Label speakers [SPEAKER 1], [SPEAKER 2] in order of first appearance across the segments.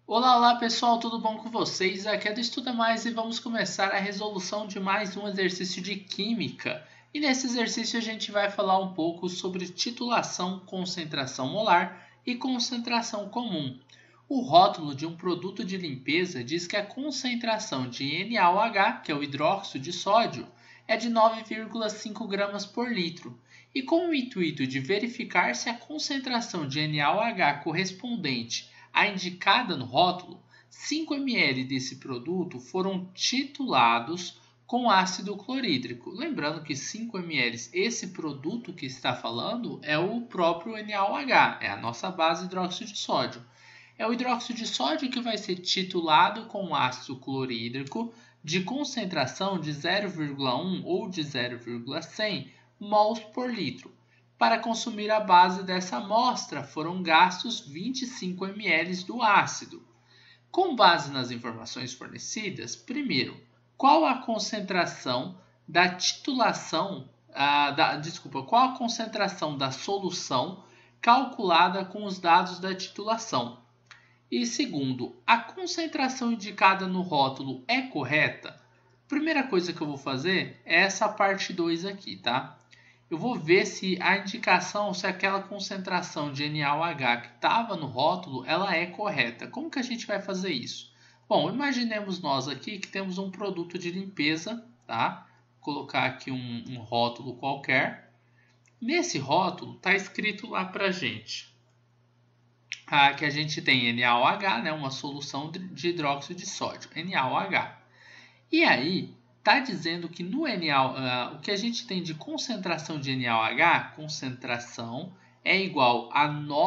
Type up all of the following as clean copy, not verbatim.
[SPEAKER 1] Olá, olá pessoal, tudo bom com vocês? Aqui é do Estuda Mais e vamos começar a resolução de mais um exercício de Química. E nesse exercício a gente vai falar um pouco sobre titulação, concentração molar e concentração comum. O rótulo de um produto de limpeza diz que a concentração de NaOH, que é o hidróxido de sódio, é de 9,5 gramas por litro. E com o intuito de verificar se a concentração de NaOH correspondente a indicada no rótulo, 5 ml desse produto foram titulados com ácido clorídrico. Lembrando que 5 ml, esse produto que está falando é o próprio NaOH, é a nossa base hidróxido de sódio. É o hidróxido de sódio que vai ser titulado com ácido clorídrico de concentração de 0,1 ou de 0,100 mols por litro. Para consumir a base dessa amostra, foram gastos 25 ml do ácido. Com base nas informações fornecidas, primeiro, qual a concentração da titulação, qual a concentração da solução calculada com os dados da titulação? E segundo, a concentração indicada no rótulo é correta? Primeira coisa que eu vou fazer é essa parte 2 aqui, tá? Eu vou ver se a indicação, se aquela concentração de NaOH que estava no rótulo, ela é correta. Como que a gente vai fazer isso? Bom, imaginemos nós aqui que temos um produto de limpeza, tá? Vou colocar aqui um rótulo qualquer. Nesse rótulo está escrito lá para a gente que a gente tem NaOH, né, uma solução de hidróxido de sódio, NaOH. E aí, está dizendo que no o que a gente tem de concentração de NaOH, concentração é igual a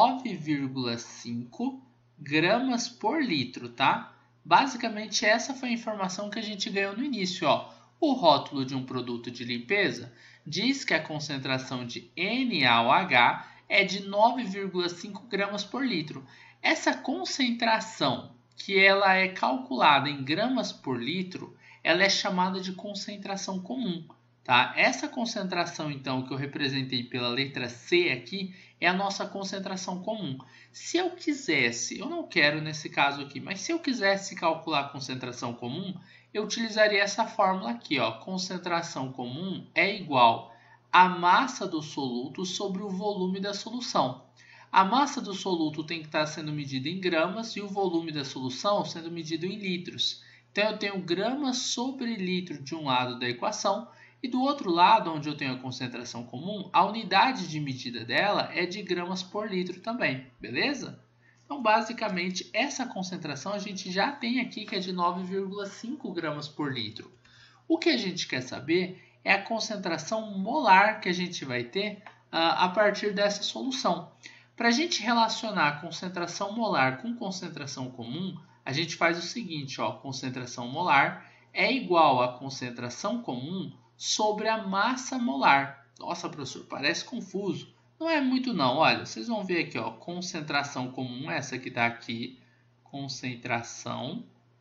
[SPEAKER 1] 9,5 gramas por litro, tá? Basicamente, essa foi a informação que a gente ganhou no início, ó. O rótulo de um produto de limpeza diz que a concentração de NaOH é de 9,5 gramas por litro. Essa concentração, que ela é calculada em gramas por litro, ela é chamada de concentração comum. Tá? Essa concentração, então, que eu representei pela letra C aqui, é a nossa concentração comum. Se eu quisesse, eu não quero nesse caso aqui, mas se eu quisesse calcular a concentração comum, eu utilizaria essa fórmula aqui, ó. Concentração comum é igual a massa do soluto sobre o volume da solução. A massa do soluto tem que estar sendo medida em gramas e o volume da solução sendo medido em litros. Então, eu tenho gramas sobre litro de um lado da equação e do outro lado, onde eu tenho a concentração comum, a unidade de medida dela é de gramas por litro também, beleza? Então, basicamente, essa concentração a gente já tem aqui, que é de 9,5 gramas por litro. O que a gente quer saber é a concentração molar que a gente vai ter a partir dessa solução. Para a gente relacionar a concentração molar com concentração comum, a gente faz o seguinte, ó, concentração molar é igual à concentração comum sobre a massa molar. Nossa, professor, parece confuso. Não é muito não, olha, vocês vão ver aqui, ó, concentração comum, essa que está aqui, concentração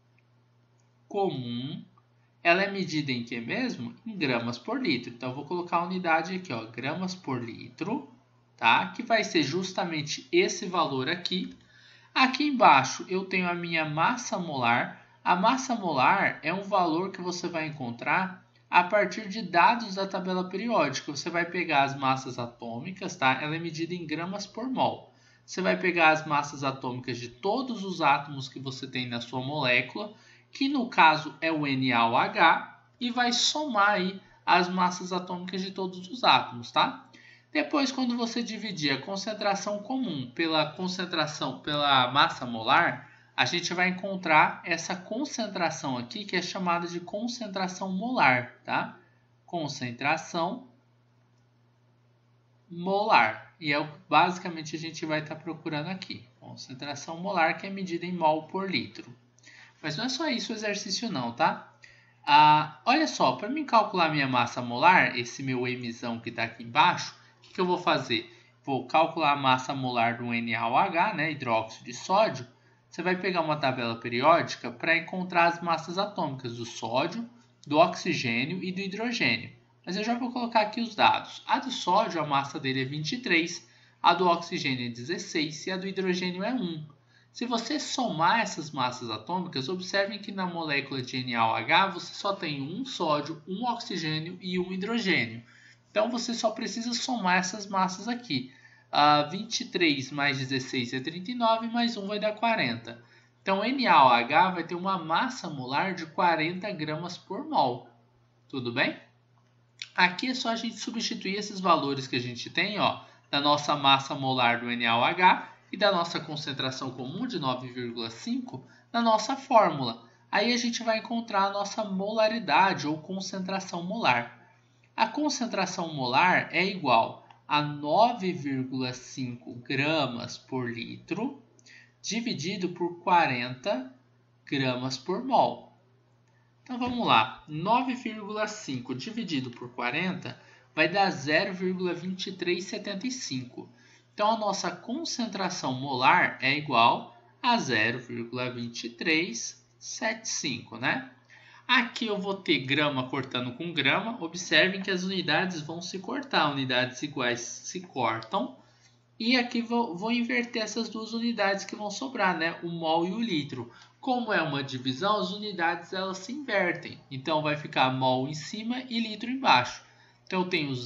[SPEAKER 1] comum, ela é medida em que mesmo? Em gramas por litro. Então, eu vou colocar a unidade aqui, ó, gramas por litro, tá? Que vai ser justamente esse valor aqui. Aqui embaixo eu tenho a minha massa molar. A massa molar é um valor que você vai encontrar a partir de dados da tabela periódica. Você vai pegar as massas atômicas, tá? Ela é medida em gramas por mol. Você vai pegar as massas atômicas de todos os átomos que você tem na sua molécula, que no caso é o NaOH, e vai somar aí as massas atômicas de todos os átomos, tá? Depois, quando você dividir a concentração comum pela massa molar, a gente vai encontrar essa concentração aqui, que é chamada de concentração molar, tá? Concentração molar. E é o que basicamente a gente vai estar procurando aqui. Concentração molar, que é medida em mol por litro. Mas não é só isso o exercício não, tá? Olha só, para mim calcular minha massa molar, esse meu Mzão que está aqui embaixo, o que eu vou fazer? Vou calcular a massa molar do NaOH, né, hidróxido de sódio. Você vai pegar uma tabela periódica para encontrar as massas atômicas do sódio, do oxigênio e do hidrogênio. Mas eu já vou colocar aqui os dados. A do sódio, a massa dele é 23, a do oxigênio é 16 e a do hidrogênio é 1. Se você somar essas massas atômicas, observem que na molécula de NaOH você só tem um sódio, um oxigênio e um hidrogênio. Então você só precisa somar essas massas aqui. 23 mais 16 é 39, mais 1 vai dar 40. Então NaOH vai ter uma massa molar de 40 gramas por mol. Tudo bem? Aqui é só a gente substituir esses valores que a gente tem, ó, da nossa massa molar do NaOH e da nossa concentração comum de 9,5 na nossa fórmula. Aí a gente vai encontrar a nossa molaridade ou concentração molar. A concentração molar é igual a 9,5 gramas por litro dividido por 40 gramas por mol. Então vamos lá, 9,5 dividido por 40 vai dar 0,2375. Então a nossa concentração molar é igual a 0,2375, né? Aqui eu vou ter grama cortando com grama. Observem que as unidades vão se cortar, unidades iguais se cortam. E aqui vou inverter essas duas unidades que vão sobrar, né? O mol e o litro. Como é uma divisão, as unidades elas se invertem. Então vai ficar mol em cima e litro embaixo. Então eu tenho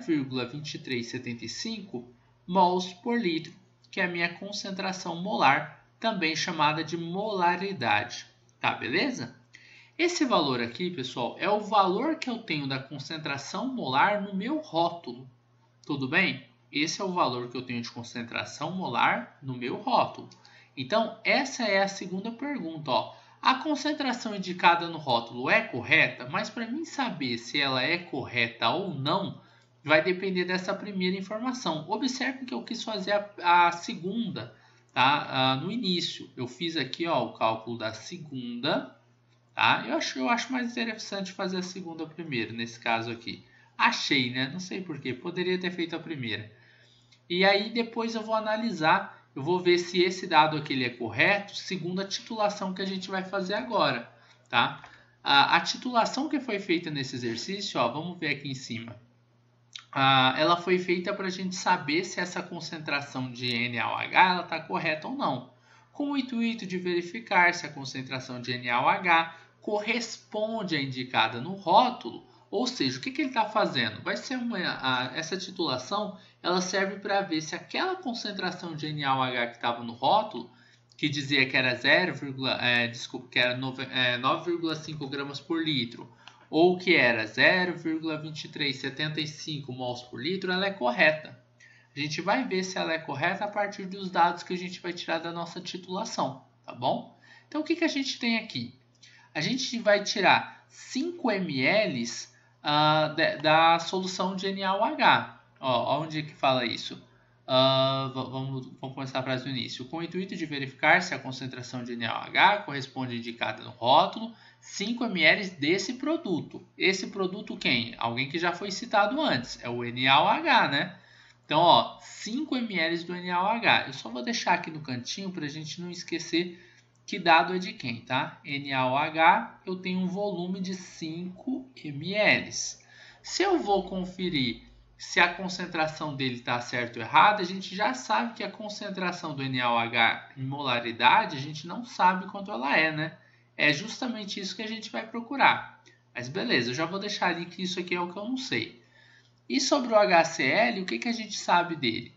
[SPEAKER 1] 0,2375 mols por litro, que é a minha concentração molar, também chamada de molaridade. Tá, beleza? Esse valor aqui, pessoal, é o valor que eu tenho da concentração molar no meu rótulo. Tudo bem? Esse é o valor que eu tenho de concentração molar no meu rótulo. Então, essa é a segunda pergunta. Ó. A concentração indicada no rótulo é correta? Mas para mim saber se ela é correta ou não, vai depender dessa primeira informação. Observe que eu quis fazer a segunda, tá? No início. Eu fiz aqui ó, o cálculo da segunda. Tá? Eu acho mais interessante fazer a segunda primeiro, nesse caso aqui. Achei, né? Não sei porquê. Poderia ter feito a primeira. E aí depois eu vou analisar, eu vou ver se esse dado aqui ele é correto, segundo a titulação que a gente vai fazer agora, tá? A titulação que foi feita nesse exercício, ó, vamos ver aqui em cima. Ela foi feita para a gente saber se essa concentração de NaOH está correta ou não, com o intuito de verificar se a concentração de NaOH corresponde à indicada no rótulo. Ou seja, o que ele está fazendo? Vai ser essa titulação ela serve para ver se aquela concentração de NaOH que estava no rótulo, que dizia que era 9,5 gramas por litro, ou que era 0,2375 mols por litro, ela é correta. A gente vai ver se ela é correta a partir dos dados que a gente vai tirar da nossa titulação, tá bom? Então, o que a gente tem aqui? A gente vai tirar 5 ml da solução de NaOH. Ó, onde que fala isso? Vamos começar a frase do início. Com o intuito de verificar se a concentração de NaOH corresponde à indicada no rótulo, 5 ml desse produto. Esse produto quem? Alguém que já foi citado antes. É o NaOH, né? Então, ó, 5 ml do NaOH. Eu só vou deixar aqui no cantinho para a gente não esquecer que dado é de quem, tá? NaOH, eu tenho um volume de 5 ml. Se eu vou conferir se a concentração dele está certa ou errada, a gente já sabe que a concentração do NaOH em molaridade, a gente não sabe quanto ela é, né? É justamente isso que a gente vai procurar. Mas beleza, eu já vou deixar ali que isso aqui é o que eu não sei. E sobre o HCl, o que a gente sabe dele?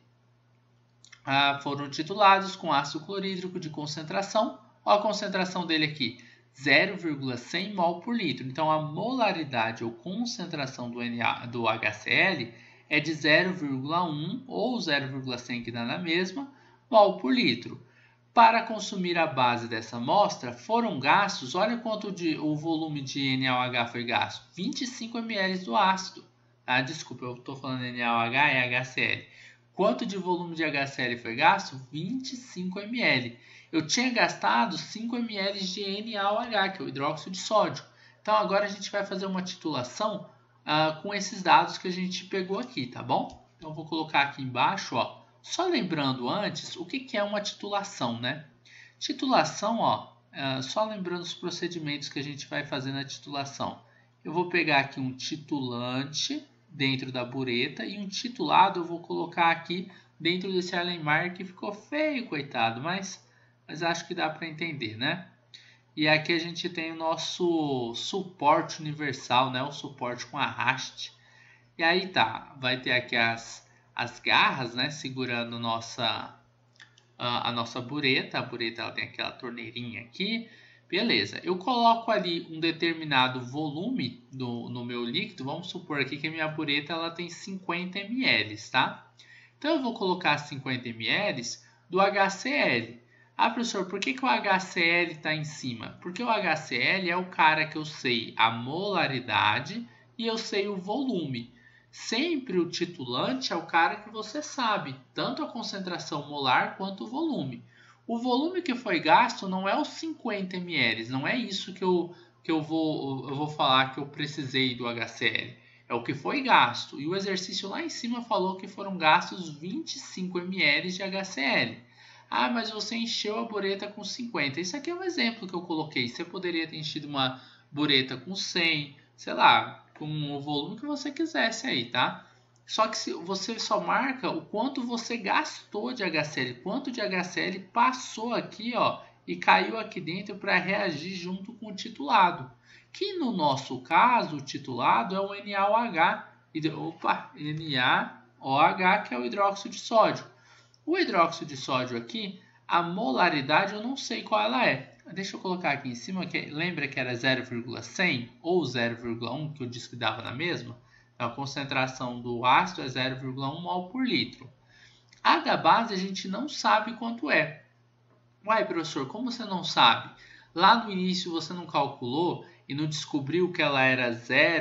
[SPEAKER 1] Foram titulados com ácido clorídrico de concentração. Olha a concentração dele aqui, 0,100 mol por litro. Então, a molaridade ou concentração do HCl é de 0,1 ou 0,100, que dá na mesma, mol por litro. Para consumir a base dessa amostra, foram gastos, olha quanto o volume de NaOH foi gasto, 25 ml do ácido. Desculpa, eu estou falando NaOH e HCl. Quanto de volume de HCl foi gasto? 25 ml. Eu tinha gastado 5 ml de NaOH, que é o hidróxido de sódio. Então agora a gente vai fazer uma titulação com esses dados que a gente pegou aqui, tá bom? Então eu vou colocar aqui embaixo, ó. Só lembrando antes, o que é uma titulação, né? Titulação, ó, só lembrando os procedimentos que a gente vai fazer na titulação. Eu vou pegar aqui um titulante dentro da bureta e um titulado eu vou colocar aqui dentro desse Erlenmeyer que ficou feio, coitado, mas mas acho que dá para entender, né? E aqui a gente tem o nosso suporte universal, né? O suporte com arraste. E aí tá, vai ter aqui as garras, né? Segurando a nossa bureta. A bureta ela tem aquela torneirinha aqui. Beleza, eu coloco ali um determinado volume no meu líquido. Vamos supor aqui que a minha bureta ela tem 50 ml, tá? Então eu vou colocar 50 ml do HCl. Ah, professor, por que o HCl está em cima? Porque o HCl é o cara que eu sei a molaridade e eu sei o volume. Sempre o titulante é o cara que você sabe, tanto a concentração molar quanto o volume. O volume que foi gasto não é os 50 ml, não é isso que eu vou falar que eu precisei do HCl. É o que foi gasto. E o exercício lá em cima falou que foram gastos 25 ml de HCl. Ah, mas você encheu a bureta com 50. Isso aqui é um exemplo que eu coloquei. Você poderia ter enchido uma bureta com 100, sei lá, com o volume que você quisesse aí, tá? Só que você só marca o quanto você gastou de HCl, quanto de HCl passou aqui, ó, e caiu aqui dentro para reagir junto com o titulado. Que no nosso caso, o titulado é o NaOH, NaOH, que é o hidróxido de sódio. O hidróxido de sódio aqui, a molaridade eu não sei qual ela é. Deixa eu colocar aqui em cima, que lembra que era 0,100 ou 0,1 que eu disse que dava na mesma? Então, a concentração do ácido é 0,1 mol por litro. A da base a gente não sabe quanto é. Uai, professor, como você não sabe? Lá no início você não calculou e não descobriu que ela era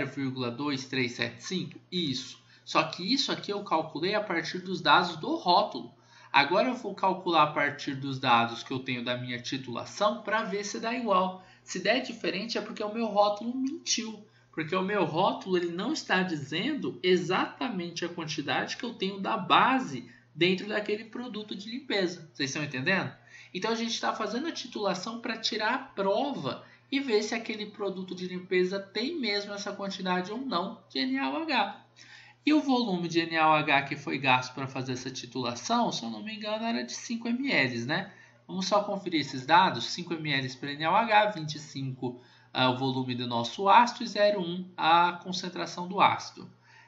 [SPEAKER 1] 0,2375? Isso. Só que isso aqui eu calculei a partir dos dados do rótulo. Agora eu vou calcular a partir dos dados que eu tenho da minha titulação para ver se dá igual. Se der diferente é porque o meu rótulo mentiu. Porque o meu rótulo ele não está dizendo exatamente a quantidade que eu tenho da base dentro daquele produto de limpeza. Vocês estão entendendo? Então a gente está fazendo a titulação para tirar a prova e ver se aquele produto de limpeza tem mesmo essa quantidade ou não de NaOH. E o volume de NaOH que foi gasto para fazer essa titulação, se eu não me engano, era de 5 ml, né? Vamos só conferir esses dados. 5 ml para NaOH, 25 o volume do nosso ácido e 0,1 a concentração do ácido.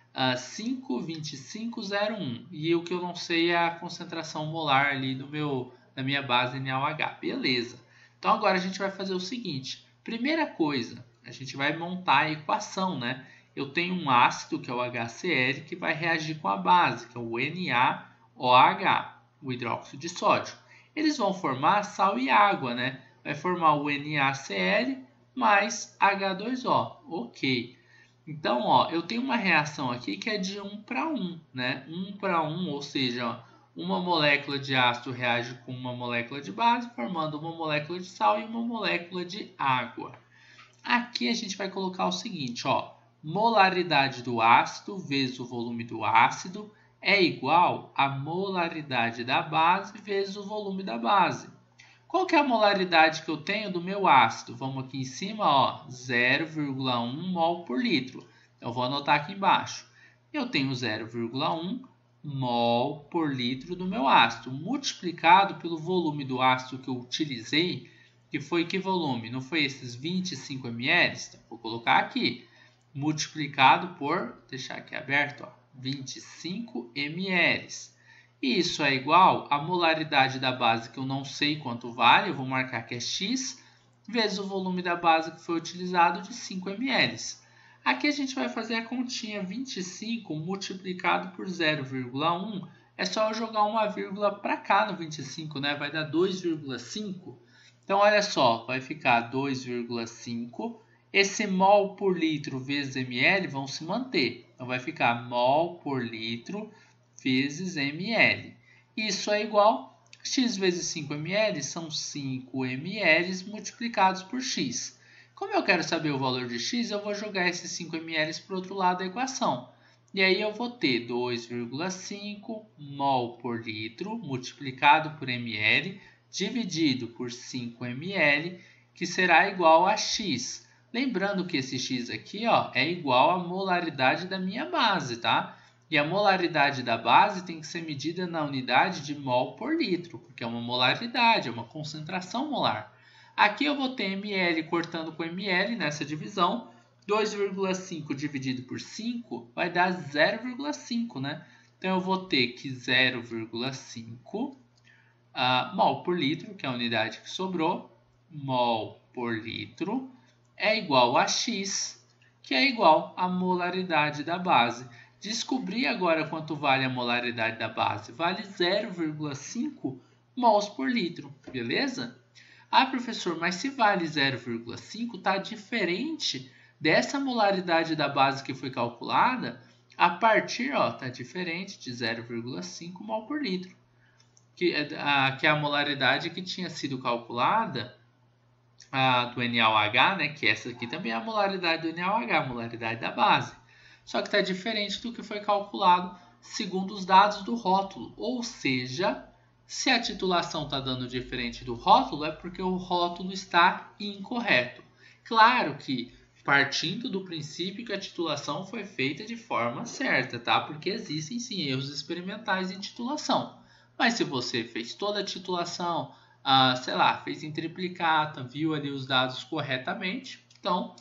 [SPEAKER 1] 5, 25, 0,1. E o que eu não sei é a concentração molar ali da minha base NaOH. Beleza. Então agora a gente vai fazer o seguinte. Primeira coisa, a gente vai montar a equação, né? Eu tenho um ácido, que é o HCl, que vai reagir com a base, que é o NaOH, o hidróxido de sódio. Eles vão formar sal e água, né? Vai formar o NaCl mais H2O. Ok. Então, ó, eu tenho uma reação aqui que é de 1 para 1, né? 1 para 1, ou seja, uma molécula de ácido reage com uma molécula de base, formando uma molécula de sal e uma molécula de água. Aqui a gente vai colocar o seguinte, ó. Molaridade do ácido vezes o volume do ácido é igual a molaridade da base vezes o volume da base. Qual que é a molaridade que eu tenho do meu ácido? Vamos aqui em cima, ó, 0,1 mol por litro. Eu vou anotar aqui embaixo. Eu tenho 0,1 mol por litro do meu ácido, multiplicado pelo volume do ácido que eu utilizei, que foi que volume? Não foi esses 25 ml? Então, vou colocar aqui. Multiplicado por, deixar aqui aberto, ó, 25 ml. E isso é igual à molaridade da base, que eu não sei quanto vale, eu vou marcar que é X, vezes o volume da base que foi utilizado de 5 ml. Aqui a gente vai fazer a continha 25 multiplicado por 0,1. É só eu jogar uma vírgula para cá no 25, né? Vai dar 2,5. Então, olha só, vai ficar 2,5. Esse mol por litro vezes ml vão se manter. Então, vai ficar mol por litro vezes ml. Isso é igual a x vezes 5 ml, são 5 ml multiplicados por x. Como eu quero saber o valor de x, eu vou jogar esses 5 ml para o outro lado da equação. E aí eu vou ter 2,5 mol por litro multiplicado por ml dividido por 5 ml, que será igual a x. Lembrando que esse x aqui, ó, é igual à molaridade da minha base, tá? E a molaridade da base tem que ser medida na unidade de mol por litro, porque é uma molaridade, é uma concentração molar. Aqui eu vou ter ml cortando com ml nessa divisão. 2,5 dividido por 5 vai dar 0,5, né? Então eu vou ter que 0,5 mol por litro, que é a unidade que sobrou, mol por litro, é igual a X, que é igual à molaridade da base. Descobri agora quanto vale a molaridade da base. Vale 0,5 mols por litro, beleza? Ah, professor, mas se vale 0,5, está diferente dessa molaridade da base que foi calculada a partir, está diferente de 0,5 mol por litro, que é a molaridade que tinha sido calculada do NaOH, né, que essa aqui também é a molaridade do NaOH, a molaridade da base. Só que está diferente do que foi calculado segundo os dados do rótulo. Ou seja, se a titulação está dando diferente do rótulo, é porque o rótulo está incorreto. Claro que partindo do princípio que a titulação foi feita de forma certa, tá? Porque existem sim erros experimentais em titulação. Mas se você fez toda a titulação, sei lá, fez em triplicata, viu ali os dados corretamente, então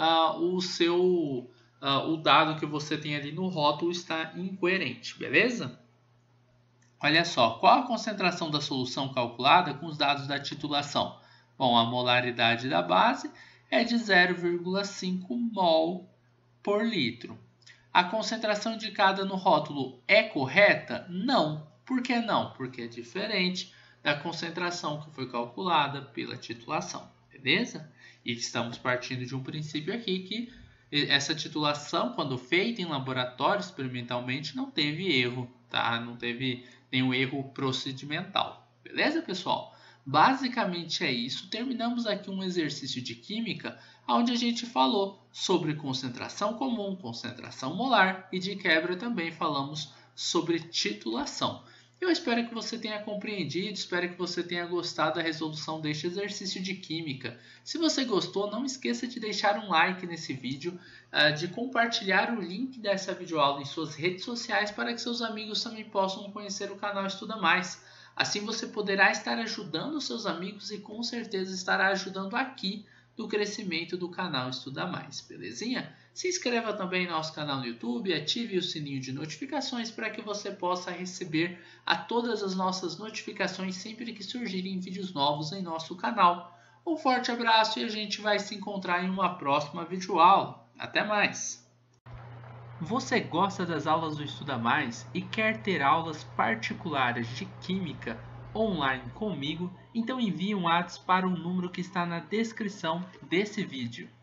[SPEAKER 1] o dado que você tem ali no rótulo está incoerente, beleza? Olha só, qual a concentração da solução calculada com os dados da titulação? Bom, a molaridade da base é de 0,5 mol por litro. A concentração indicada no rótulo é correta? Não. Por que não? Porque é diferente da concentração que foi calculada pela titulação, beleza? E estamos partindo de um princípio aqui que essa titulação, quando feita em laboratório experimentalmente, não teve erro, tá? Não teve nenhum erro procedimental, beleza, pessoal? Basicamente é isso. Terminamos aqui um exercício de química onde a gente falou sobre concentração comum, concentração molar e de quebra também falamos sobre titulação. Eu espero que você tenha compreendido, espero que você tenha gostado da resolução deste exercício de química. Se você gostou, não esqueça de deixar um like nesse vídeo, de compartilhar o link dessa videoaula em suas redes sociais para que seus amigos também possam conhecer o canal Estuda Mais. Assim você poderá estar ajudando seus amigos e com certeza estará ajudando aqui no crescimento do canal Estuda Mais, belezinha? Se inscreva também no nosso canal no YouTube, ative o sininho de notificações para que você possa receber todas as nossas notificações sempre que surgirem vídeos novos em nosso canal. Um forte abraço e a gente vai se encontrar em uma próxima videoaula. Até mais! Você gosta das aulas do Estuda Mais e quer ter aulas particulares de Química online comigo? Então envie um WhatsApp para o número que está na descrição desse vídeo.